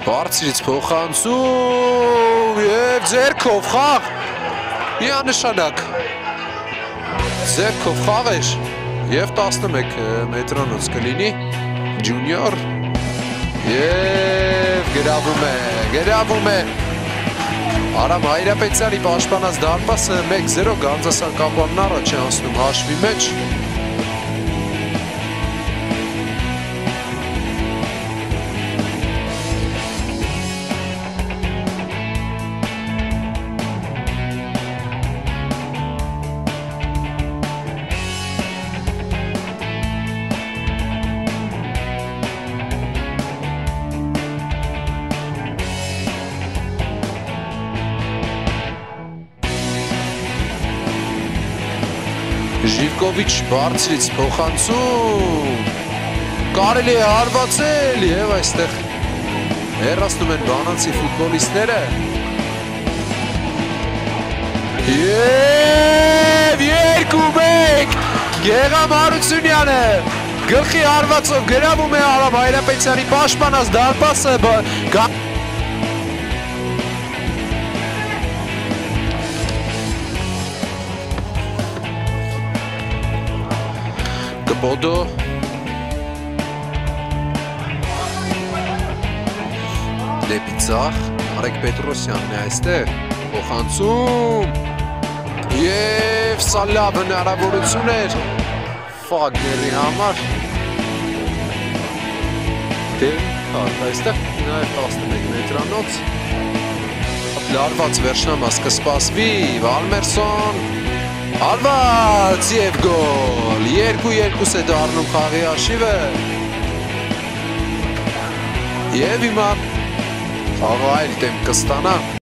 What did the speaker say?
Բարձրից փոխանցում և ձերքով խաղ միանշանակ ձերքով խաղ էր և 11 մետրանոց կլինի Ջունիոր և գրավում է Արամ Հայրապետյանի պաշտպանած դարպասը 1-0 Գանձասար Կապանն առաջ է անցնում հաշվի մեջ Ժիվկովիչ բարձրից փոխանցում կարելի է հարվածել և այստեղ հեռացնում են բանանցի ֆուտբոլիստները և 2-1 Գեղամ Հարությունյանը գլխի հարվածով գրավում է Արամ Հայրապետյանի պաշտպանած դարպասը Կպոդո դեպի ձախ Արեգ Պետրոսյանն է այստեղ փոխանցում և սա լավ հնարավորություն էր Ֆագների համար այստեղ նաև 11 մետրանոց լարված վերջնամաս կսպասվի Վալմերսոն Հարված և գոլ 2-2 է դառնում խաղի արշիվը և հիմա խաղը այլ դեմք կստանա